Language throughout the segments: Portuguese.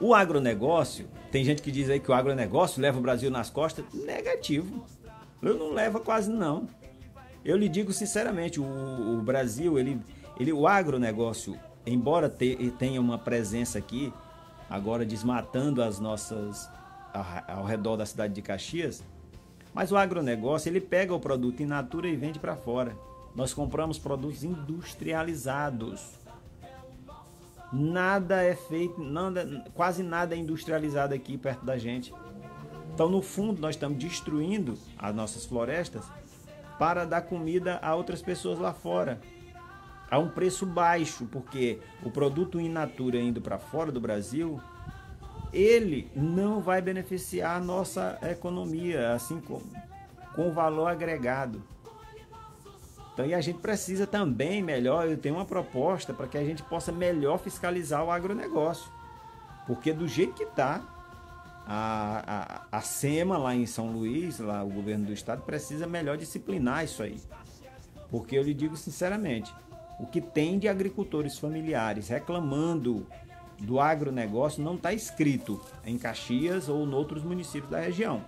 O agronegócio, tem gente que diz aí que o agronegócio leva o Brasil nas costas. Negativo. Eu não levo quase não. Eu lhe digo sinceramente, o Brasil, o agronegócio, embora tenha uma presença aqui, agora desmatando as nossas, ao redor da cidade de Caxias, mas o agronegócio, ele pega o produto in natura e vende para fora. Nós compramos produtos industrializados. Nada é feito, quase nada é industrializado aqui perto da gente. Então, no fundo, nós estamos destruindo as nossas florestas para dar comida a outras pessoas lá fora, a um preço baixo, porque o produto in natura indo para fora do Brasil, ele não vai beneficiar a nossa economia, assim com valor agregado. Então, e a gente precisa também melhor, eu tenho uma proposta para que a gente possa melhor fiscalizar o agronegócio. Porque do jeito que está, a SEMA lá em São Luís, lá o governo do estado, precisa melhor disciplinar isso aí. Porque eu lhe digo sinceramente, o que tem de agricultores familiares reclamando do agronegócio não está escrito em Caxias ou em outros municípios da região.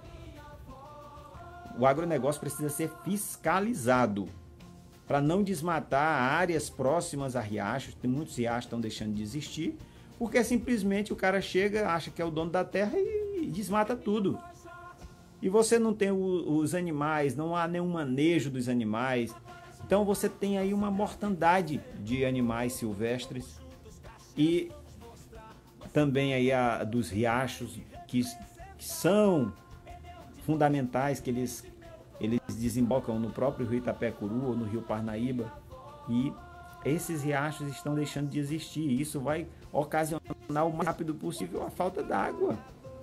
O agronegócio precisa ser fiscalizado para não desmatar áreas próximas a riachos. Muitos riachos estão deixando de existir, porque simplesmente o cara chega, acha que é o dono da terra e desmata tudo. E você não tem os animais, não há nenhum manejo dos animais. Então você tem aí uma mortandade de animais silvestres e também aí dos riachos que são fundamentais, que eles desembocam no próprio rio Itapecuru ou no rio Parnaíba, e esses riachos estão deixando de existir. Isso vai ocasionar o mais rápido possível a falta d'água.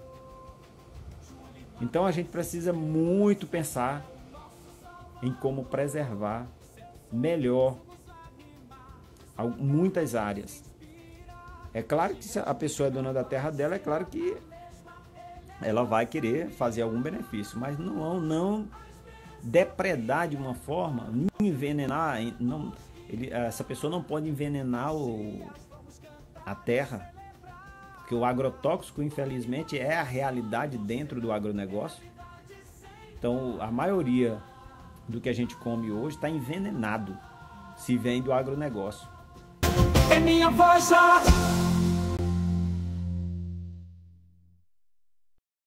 Então a gente precisa muito pensar em como preservar melhor muitas áreas. É claro que se a pessoa é dona da terra dela, é claro que ela vai querer fazer algum benefício, mas não depredar de uma forma, envenenar, essa pessoa não pode envenenar a terra, porque o agrotóxico, infelizmente, é a realidade dentro do agronegócio. Então, a maioria do que a gente come hoje está envenenado, se vem do agronegócio. É minha voz já.